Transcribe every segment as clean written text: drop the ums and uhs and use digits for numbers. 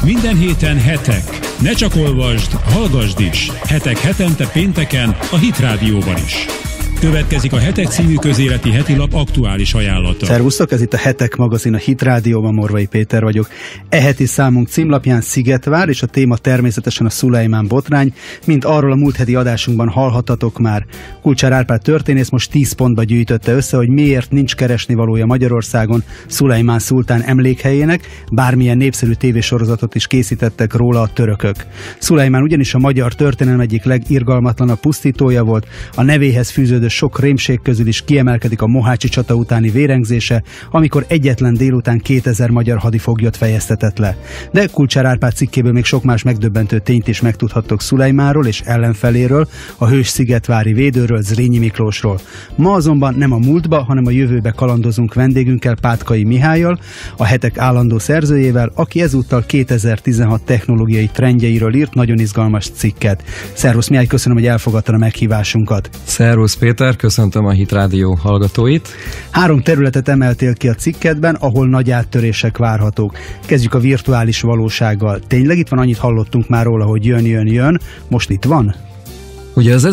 Minden héten hetek. Ne csak olvasd, hallgasd is. Hetek hetente pénteken a Hit Rádióban is. Következik a Hetek című közéleti hetilap aktuális ajánlata. Szervusztok, ez itt a Hetek magazin, a Hit Rádióban, Morvai Péter vagyok. Heti számunk címlapján Szigetvár, és a téma természetesen a Szulajmán botrány, mint arról a múlt heti adásunkban hallhatatok már. Kulcsár Árpád történész most 10 pontba gyűjtötte össze, hogy miért nincs keresnivalója Magyarországon Szulajmán szultán emlékhelyének, bármilyen népszerű tévésorozatot is készítettek róla a törökök. Szulajmán ugyanis a magyar történelem egyik legirgalmatlanabb pusztítója volt, a nevéhez fűződő sok rémség közül is kiemelkedik a mohácsi csata utáni vérengzése, amikor egyetlen délután 2000 magyar hadifoglyot fejeztetett le. De Kulcsár Árpád cikkéből még sok más megdöbbentő tényt is megtudhattok Szulajmánról és ellenfeléről, a hős szigetvári védőről, Zrínyi Miklósról. Ma azonban nem a múltba, hanem a jövőbe kalandozunk vendégünkkel, Pátkai Mihállyal, a Hetek állandó szerzőjével, aki ezúttal 2016 technológiai trendjeiről írt nagyon izgalmas cikket. Szervusz Mihály, köszönöm, hogy elfogadtad a meghívásunkat. Szervusz Péter, köszöntöm a Hit Rádió hallgatóit. 3 területet emeltél ki a cikketben, ahol nagy áttörések várhatók. Kezdjük a virtuális valósággal. Tényleg itt van, annyit hallottunk már róla, hogy jön, most itt van? Ugye az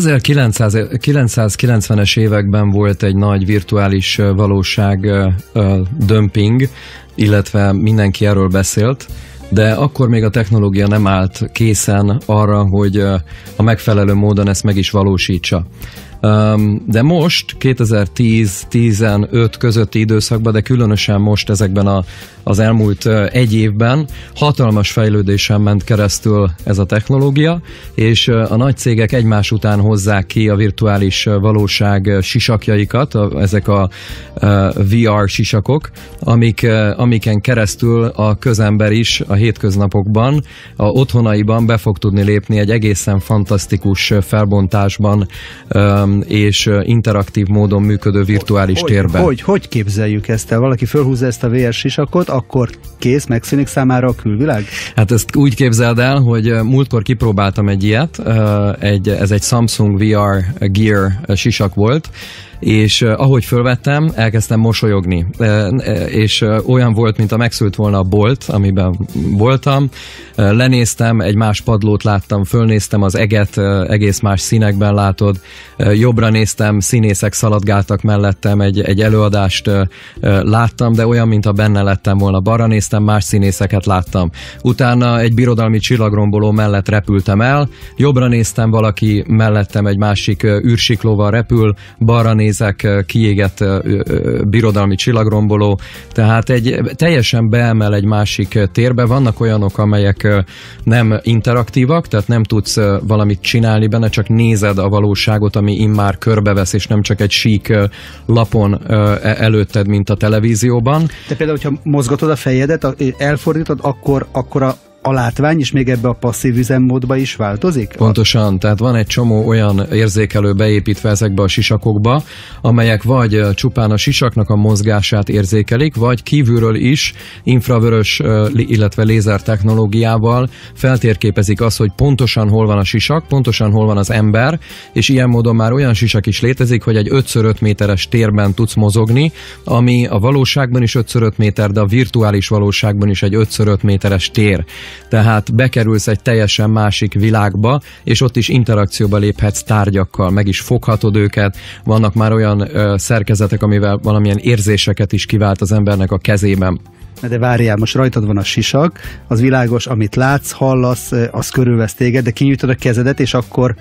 1990-es években volt egy nagy virtuális valóság dömping, illetve mindenki erről beszélt, de akkor még a technológia nem állt készen arra, hogy a megfelelő módon ezt meg is valósítsa. De most 2010-15 közötti időszakban, de különösen most ezekben az elmúlt egy évben hatalmas fejlődésen ment keresztül ez a technológia, és a nagy cégek egymás után hozzák ki a virtuális valóság sisakjaikat, ezek a VR sisakok, amiken keresztül a közember is a hétköznapokban, a otthonaiban be fog tudni lépni egy egészen fantasztikus felbontásban és interaktív módon működő virtuális térben. Hogy képzeljük ezt el? Valaki fölhúzza ezt a VR sisakot, akkor kész, megszűnik számára a külvilág? Hát ezt úgy képzeld el, hogy múltkor kipróbáltam egy ilyet, ez egy Samsung VR Gear sisak volt, és ahogy fölvettem, elkezdtem mosolyogni, és olyan volt, mint a megszült volna a bolt, amiben voltam. Lenéztem, egy más padlót láttam, fölnéztem az eget, egész más színekben látod, jobbra néztem, színészek szaladgáltak mellettem, egy előadást láttam, de olyan, mintha benne lettem volna. Balra néztem, más színészeket láttam. Utána egy birodalmi csillagromboló mellett repültem el, jobbra néztem, valaki mellettem egy másik űrsiklóval repül, balra nézek, kiégett birodalmi csillagromboló, tehát teljesen beemel egy másik térbe. Vannak olyanok, amelyek nem interaktívak, tehát nem tudsz valamit csinálni benne, csak nézed a valóságot, ami immár körbevesz, és nem csak egy sík lapon előtted, mint a televízióban. Te például, hogyha mozgatod a fejedet, elfordítod, akkor a látvány is még ebbe a passzív üzemmódba is változik? Pontosan, tehát van egy csomó olyan érzékelő beépítve ezekbe a sisakokba, amelyek vagy csupán a sisaknak a mozgását érzékelik, vagy kívülről is infravörös, illetve lézer technológiával feltérképezik azt, hogy pontosan hol van a sisak, pontosan hol van az ember, és ilyen módon már olyan sisak is létezik, hogy egy 5x5 méteres térben tudsz mozogni, ami a valóságban is 5x5 méter, de a virtuális valóságban is egy 5x5 méteres tér. Tehát bekerülsz egy teljesen másik világba, és ott is interakcióba léphetsz tárgyakkal, meg is foghatod őket. Vannak már olyan szerkezetek, amivel valamilyen érzéseket is kivált az embernek a kezében. De várjál, most rajtad van a sisak, az világos, amit látsz, hallasz, az körülvesz téged, de kinyújtod a kezedet, és akkor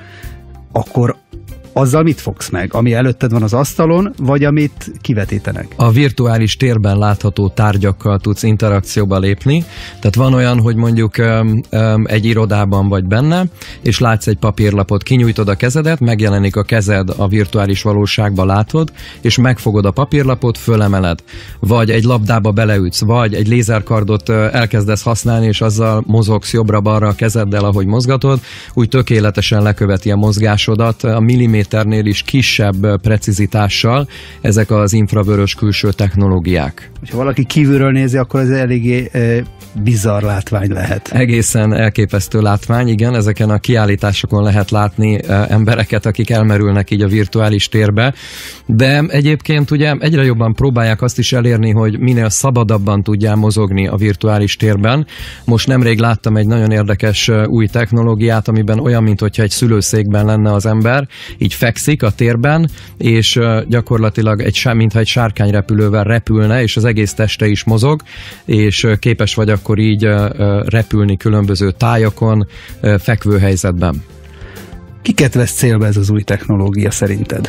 azzal mit fogsz meg? Ami előtted van az asztalon, vagy amit kivetítenek? A virtuális térben látható tárgyakkal tudsz interakcióba lépni. Tehát van olyan, hogy mondjuk egy irodában vagy benne, és látsz egy papírlapot, kinyújtod a kezedet, megjelenik a kezed a virtuális valóságba, látod, és megfogod a papírlapot, fölemeled. Vagy egy labdába beleütsz, vagy egy lézerkardot elkezdesz használni, és azzal mozogsz jobbra-balra a kezeddel, ahogy mozgatod, úgy tökéletesen leköveti a mozgásodat, a milliméter nanométernél is kisebb precizitással ezek az infravörös külső technológiák. Ha valaki kívülről nézi, akkor ez eléggé bizarr látvány lehet. Egészen elképesztő látvány, igen, ezeken a kiállításokon lehet látni embereket, akik elmerülnek így a virtuális térbe, de egyébként ugye egyre jobban próbálják azt is elérni, hogy minél szabadabban tudjál mozogni a virtuális térben. Most nemrég láttam egy nagyon érdekes új technológiát, amiben olyan, mintha egy szülőszékben lenne az ember, így fekszik a térben, és gyakorlatilag mintha egy sárkányrepülővel repülne, és az egész teste is mozog, és képes vagy akkor így repülni különböző tájakon, fekvő helyzetben. Kiket vesz célba ez az új technológia szerinted?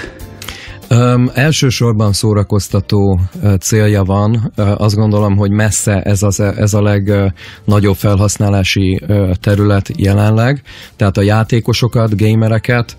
Elsősorban szórakoztató célja van. Azt gondolom, hogy messze ez a legnagyobb felhasználási terület jelenleg. Tehát a játékosokat, gamereket,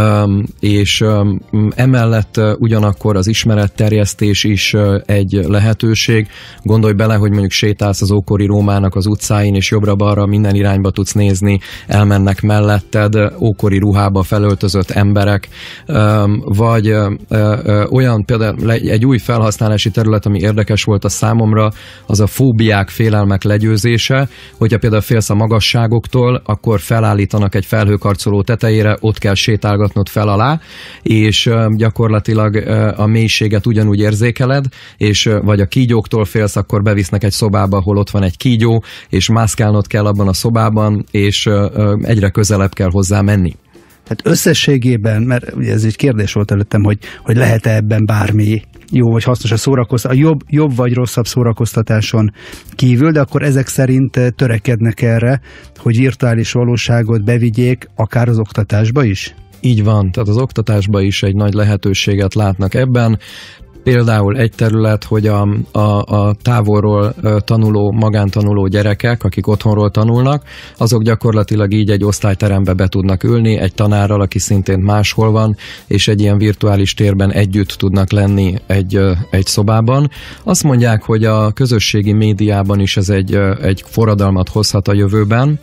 és emellett ugyanakkor az ismeretterjesztés is egy lehetőség. Gondolj bele, hogy mondjuk sétálsz az ókori Rómának az utcáin, és jobbra-balra minden irányba tudsz nézni, elmennek melletted ókori ruhába felöltözött emberek, vagy olyan például egy új felhasználási terület, ami érdekes volt a számomra, az a fóbiák, félelmek legyőzése, hogyha például félsz a magasságoktól, akkor felállítanak egy felhőkarcoló tetejére, ott kell sétálgatnod fel alá, és gyakorlatilag a mélységet ugyanúgy érzékeled, és vagy a kígyóktól félsz, akkor bevisznek egy szobába, ahol ott van egy kígyó, és mászkálnod kell abban a szobában, és egyre közelebb kell hozzá menni. Tehát összességében, mert ugye ez egy kérdés volt előttem, hogy lehet-e ebben bármi jó vagy hasznos a szórakoztatás, a jobb vagy rosszabb szórakoztatáson kívül, de akkor ezek szerint törekednek erre, hogy virtuális valóságot bevigyék akár az oktatásba is? Így van, tehát az oktatásba is egy nagy lehetőséget látnak ebben. Például egy terület, hogy a távolról tanuló, magántanuló gyerekek, akik otthonról tanulnak, azok gyakorlatilag így egy osztályterembe be tudnak ülni, egy tanárral, aki szintén máshol van, és egy ilyen virtuális térben együtt tudnak lenni egy szobában. Azt mondják, hogy a közösségi médiában is ez egy forradalmat hozhat a jövőben,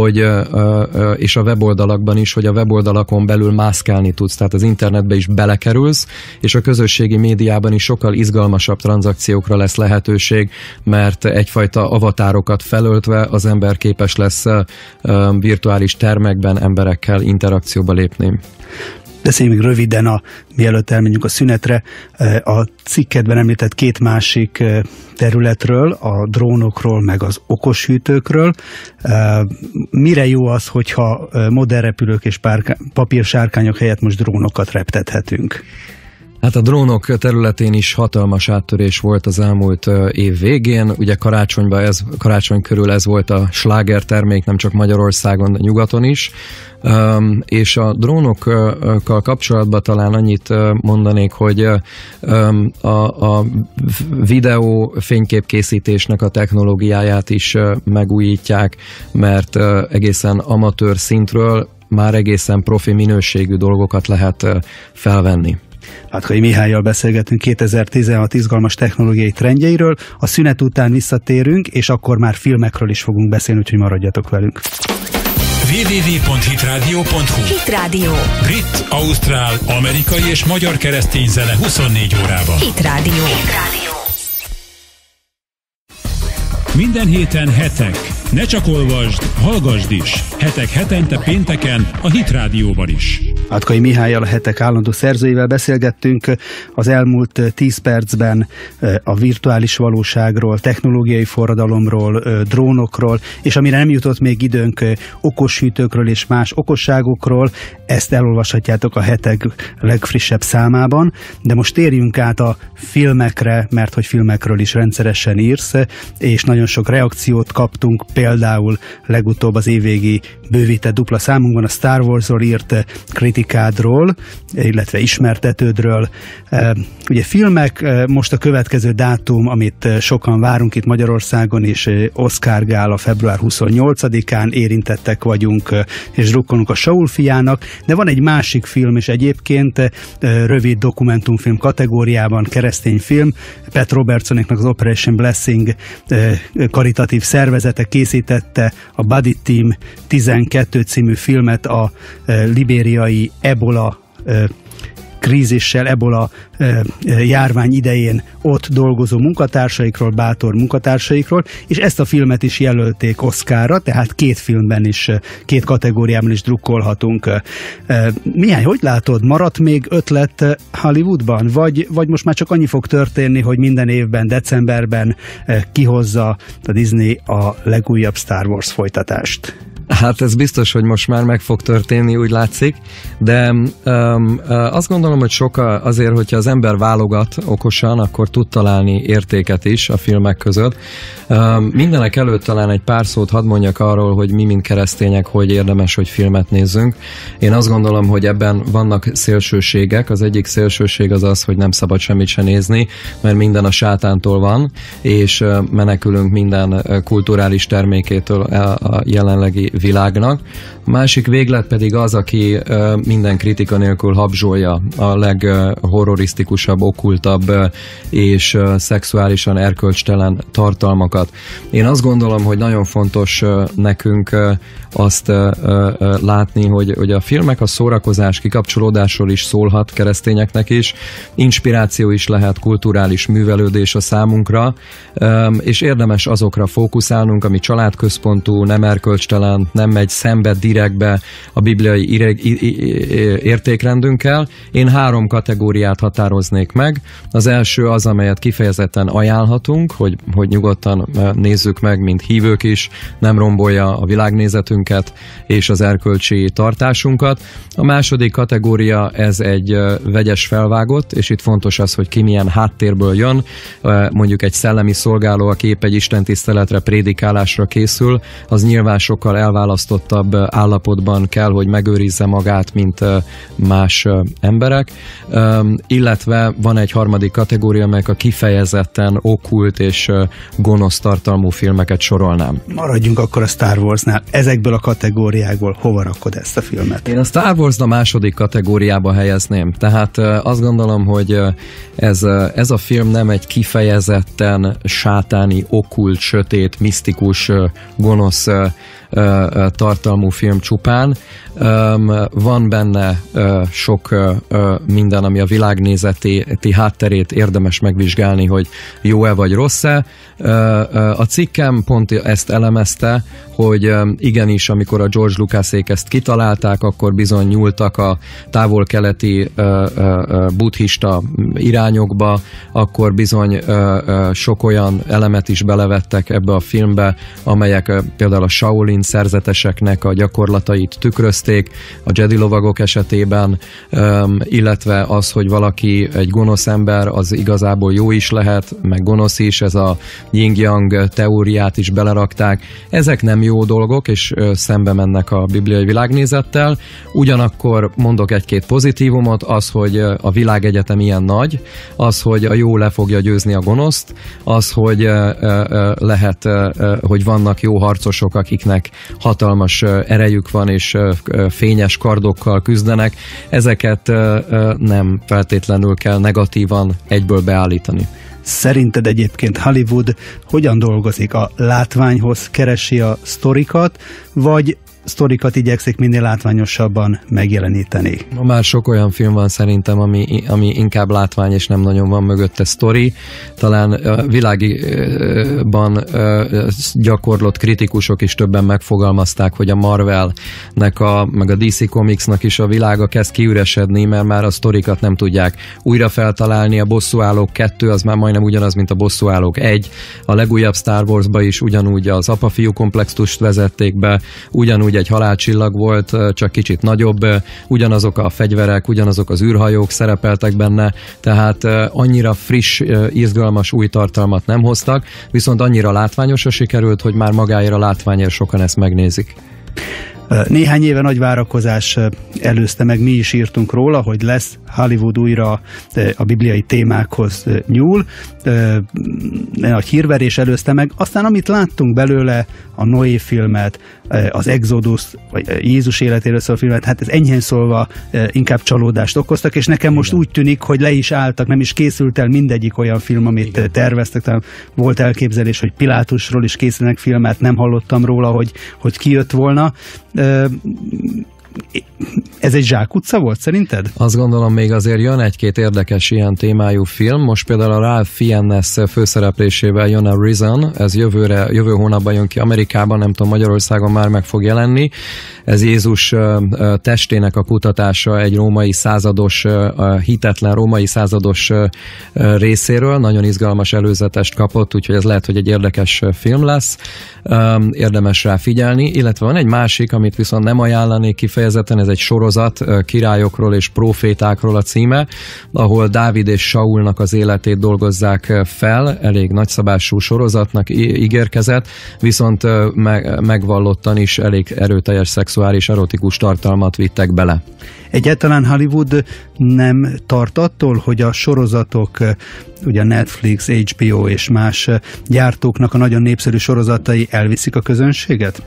és a weboldalakban is, hogy a weboldalakon belül mászkálni tudsz, tehát az internetbe is belekerülsz, és a közösségi médiában is sokkal izgalmasabb tranzakciókra lesz lehetőség, mert egyfajta avatárokat felöltve az ember képes lesz virtuális termekben emberekkel interakcióba lépni. Beszéljünk még röviden, mielőtt elmenjünk a szünetre, a cikkedben említett két másik területről, a drónokról, meg az okoshűtőkről. Mire jó az, hogyha modern repülők és papírsárkányok helyett most drónokat reptethetünk? Hát a drónok területén is hatalmas áttörés volt az elmúlt év végén. Ugye karácsony körül ez volt a sláger termék, nem csak Magyarországon, de nyugaton is. És a drónokkal kapcsolatban talán annyit mondanék, hogy a videó fényképkészítésnek a technológiáját is megújítják, mert egészen amatőr szintről már egészen profi minőségű dolgokat lehet felvenni. Látkai Mihállyal beszélgetünk 2016 izgalmas technológiai trendjeiről, a szünet után visszatérünk, és akkor már filmekről is fogunk beszélni, úgyhogy maradjatok velünk. www.hitradio.hu Hit Radio. Brit, ausztrál, amerikai és magyar keresztény zene 24 órában. Hit Radio. Minden héten hetek. Ne csak olvasd, hallgasd is. Hetek hetente pénteken a Hit Rádióban is. Átkai Mihállyal, a Hetek állandó szerzőivel beszélgettünk az elmúlt 10 percben a virtuális valóságról, technológiai forradalomról, drónokról, és amire nem jutott még időnk, okoshűtőkről és más okosságokról, ezt elolvashatjátok a Hetek legfrissebb számában, de most térjünk át a filmekre, mert hogy filmekről is rendszeresen írsz, és nagyon sok reakciót kaptunk, például legutóbb az évvégi bővített dupla számunkban a Star Warsról írt kritikádról, illetve ismertetődről. Ugye filmek, most a következő dátum, amit sokan várunk itt Magyarországon is, Oscar gála február 28-án, érintettek vagyunk, és drukkolunk a Saul fiának, de van egy másik film is egyébként, rövid dokumentumfilm kategóriában, keresztény film, Pat Robertsonéknak az Operation Blessing karitatív szervezete készítette a Body Team 12 című filmet a libériai ebola krízissel, ebola járvány idején ott dolgozó munkatársaikról, bátor munkatársaikról, és ezt a filmet is jelölték Oscarra, tehát 2 filmben is, 2 kategóriában is drukkolhatunk. Mihály, hogy látod, maradt még ötlet Hollywoodban? Vagy most már csak annyi fog történni, hogy minden évben, decemberben kihozza a Disney a legújabb Star Wars folytatást? Hát ez biztos, hogy most már meg fog történni, úgy látszik, de azt gondolom, hogy azért, hogyha az ember válogat okosan, akkor tud találni értéket is a filmek között. Mindenek előtt talán egy pár szót hadd mondjak arról, hogy mi, mint keresztények, hogy érdemes, hogy filmet nézzünk. Én azt gondolom, hogy ebben vannak szélsőségek. Az egyik szélsőség az az, hogy nem szabad semmit se nézni, mert minden a sátántól van, és menekülünk minden kulturális termékétől a jelenlegi világnak. A másik véglet pedig az, aki minden kritika nélkül habzsolja a leghorrorisztikusabb, okkultabb és szexuálisan erkölcstelen tartalmakat. Én azt gondolom, hogy nagyon fontos nekünk azt látni, hogy a filmek a szórakozás, kikapcsolódásról is szólhat keresztényeknek is, inspiráció is lehet, kulturális művelődés a számunkra, és érdemes azokra fókuszálnunk, ami családközpontú, nem erkölcstelen, nem megy szembe direktbe a bibliai értékrendünkkel. Én 3 kategóriát határoznék meg. Az első az, amelyet kifejezetten ajánlhatunk, hogy nyugodtan nézzük meg, mint hívők is, nem rombolja a világnézetünket és az erkölcsi tartásunkat. A második kategória, ez egy vegyes felvágott, és itt fontos az, hogy ki milyen háttérből jön. Mondjuk egy szellemi szolgáló, aki épp egy istentiszteletre, prédikálásra készül, az nyilván sokkal elválasztottabb állapotban kell, hogy megőrizze magát, mint más emberek. Illetve van egy harmadik kategória, amelyek a kifejezetten okkult és gonosz tartalmú filmeket sorolnám. Maradjunk akkor a Star Warsnál. Ezekből a kategóriákból hova rakod ezt a filmet? Én a Star Wars a második kategóriába helyezném. Tehát azt gondolom, hogy ez a film nem egy kifejezetten sátáni, okkult, sötét, misztikus, gonosz tartalmú film csupán. Van benne sok minden, ami a világnézeti hátterét érdemes megvizsgálni, hogy jó-e vagy rossz-e. A cikkem pont ezt elemezte, hogy igenis, amikor a George Lucasék ezt kitalálták, akkor bizony nyúltak a távol-keleti buddhista irányokba, akkor bizony sok olyan elemet is belevettek ebbe a filmbe, amelyek például a Shaolin szerzeteseknek a gyakorlatait tükrözték, a Jedi lovagok esetében, illetve az, hogy valaki egy gonosz ember, az igazából jó is lehet, meg gonosz is, ez a yin-yang teóriát is belerakták. Ezek nem jó dolgok, és szembe mennek a bibliai világnézettel. Ugyanakkor mondok egy-két pozitívumot, az, hogy a világegyetem ilyen nagy, az, hogy a jó le fogja győzni a gonoszt, az, hogy lehet, hogy vannak jó harcosok, akiknek hatalmas erejük van, és fényes kardokkal küzdenek. Ezeket nem feltétlenül kell negatívan egyből beállítani. Szerinted egyébként Hollywood hogyan dolgozik? A látványhoz keresi a sztorikat, vagy sztorikat igyekszik minél látványosabban megjeleníteni? Már sok olyan film van szerintem, ami inkább látvány, és nem nagyon van mögötte sztori. Talán világiban gyakorlott kritikusok is többen megfogalmazták, hogy a Marvelnek meg a DC Comicsnak is a világa kezd kiüresedni, mert már a sztorikat nem tudják újra feltalálni. A Bosszúállók 2 az már majdnem ugyanaz, mint a Bosszúállók 1. A legújabb Star Warsba is ugyanúgy az apa-fiú komplexust vezették be, ugyanúgy egy halálcsillag volt, csak kicsit nagyobb, ugyanazok a fegyverek, ugyanazok az űrhajók szerepeltek benne, tehát annyira friss, izgalmas új tartalmat nem hoztak, viszont annyira látványosra sikerült, hogy már magáért a látványért sokan ezt megnézik. Néhány éve nagy várakozás előzte meg, mi is írtunk róla, hogy lesz Hollywood újra a bibliai témákhoz nyúl. Nagy hírverés előzte meg. Aztán amit láttunk belőle, a Noé filmet, az Exodus, vagy Jézus életéről szóló filmet, hát ez enyhén szólva inkább csalódást okoztak, és nekem most úgy tűnik, hogy le is álltak, nem is készült el mindegyik olyan film, amit terveztek. Tehát volt elképzelés, hogy Pilátusról is készülnek filmet, nem hallottam róla, hogy kijött volna. ez egy zsákutca volt szerinted? Azt gondolom, még azért jön egy-két érdekes ilyen témájú film. Most például a Ralph Fiennes főszereplésével jön a Risen, ez jövő hónapban jön ki Amerikában, nem tudom, Magyarországon már meg fog jelenni. Ez Jézus testének a kutatása egy római százados, hitetlen római százados részéről. Nagyon izgalmas előzetest kapott, úgyhogy ez lehet, hogy egy érdekes film lesz. Érdemes rá figyelni, illetve van egy másik, amit viszont nem ajánlanék kifejezetten, ez egy sorozat, Királyokról és Profétákról a címe, ahol Dávid és Saulnak az életét dolgozzák fel, elég nagyszabású sorozatnak ígérkezett, viszont megvallottan is elég erőteljes szexuális erotikus tartalmat vittek bele. Egyáltalán Hollywood nem tart attól, hogy a sorozatok, ugye Netflix, HBO és más gyártóknak a nagyon népszerű sorozatai elviszik a közönséget?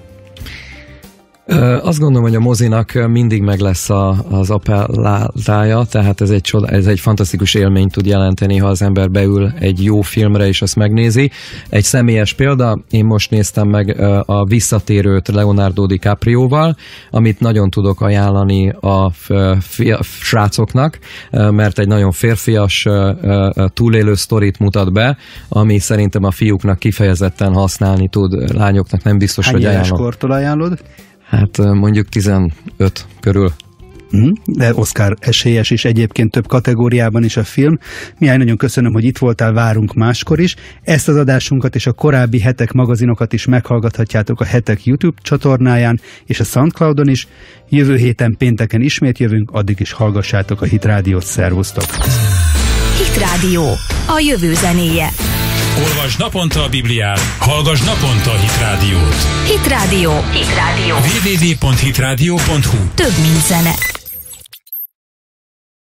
Azt gondolom, hogy a mozinak mindig meg lesz az appellátája, tehát ez egy fantasztikus élményt tud jelenteni, ha az ember beül egy jó filmre és azt megnézi. Egy személyes példa, én most néztem meg a Visszatérőt Leonardo DiCaprioval, amit nagyon tudok ajánlani a srácoknak, mert egy nagyon férfias, túlélő sztorit mutat be, ami szerintem a fiúknak kifejezetten használni tud, lányoknak nem biztos, Hány hogy ajánlom. Hány éves kortól ajánlod? Hát mondjuk 15 körül. De Oscar esélyes is egyébként több kategóriában is a film. Mihály, nagyon köszönöm, hogy itt voltál, várunk máskor is. Ezt az adásunkat és a korábbi Hetek magazinokat is meghallgathatjátok a Hetek YouTube csatornáján és a Soundcloudon is. Jövő héten pénteken ismét jövünk, addig is hallgassátok a Hit Rádiót, szervusztok! Hit Rádió, a jövő zenéje. Olvasd naponta a Bibliát, hallgass naponta a Hit Rádiót. Hit Rádió. www.hitradio.hu. Több mint zene.